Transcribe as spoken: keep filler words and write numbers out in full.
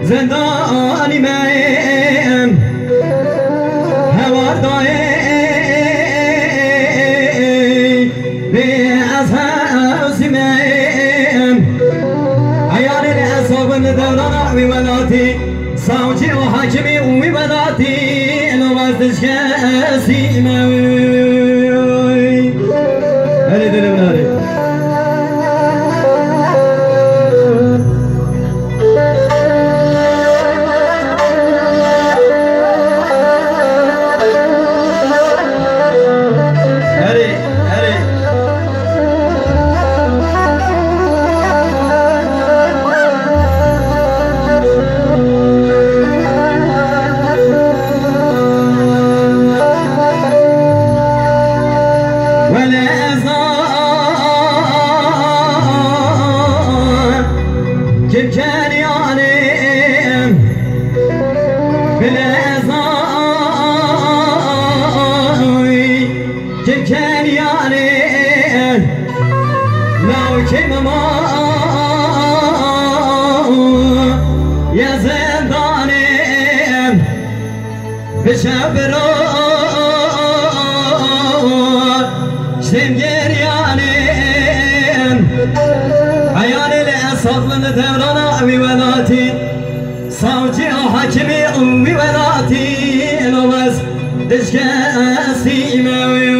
زندانی من هوار دای به از هاوسی من عیان اصابن دوران وی ولاتی ساوچی و حاکمی وی ولاتی نوازش کسی من هلی دل بناری بشب را شم گریانم عیان لأصاب من دوران وی ولاتی ساوچی حاکمی وی ولاتی نواز دشکستی موی